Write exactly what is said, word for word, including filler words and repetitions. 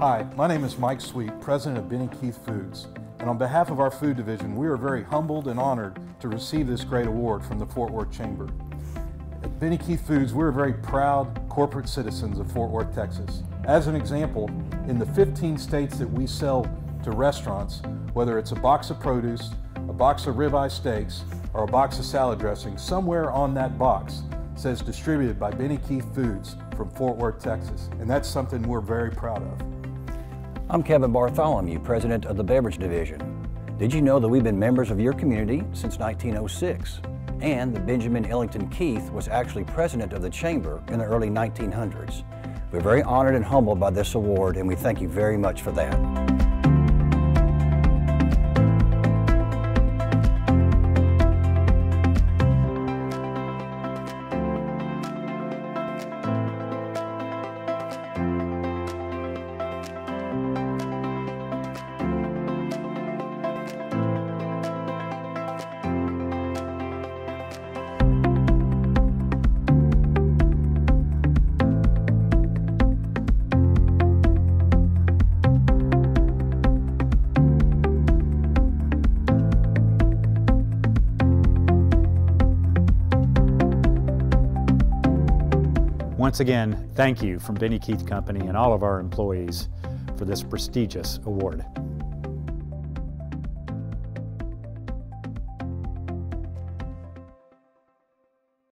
Hi, my name is Mike Sweet, President of Benny Keith Foods, and on behalf of our food division, we are very humbled and honored to receive this great award from the Fort Worth Chamber. At Benny Keith Foods, we're very proud corporate citizens of Fort Worth, Texas. As an example, in the fifteen states that we sell to restaurants, whether it's a box of produce, a box of ribeye steaks, or a box of salad dressing, somewhere on that box says distributed by Benny Keith Foods from Fort Worth, Texas, and that's something we're very proud of. I'm Kevin Bartholomew, President of the Beverage Division. Did you know that we've been members of your community since nineteen oh six? And that Benjamin Ellington Keith was actually President of the Chamber in the early nineteen hundreds. We're very honored and humbled by this award, and we thank you very much for that. Once again, thank you from Benny Keith Company and all of our employees for this prestigious award.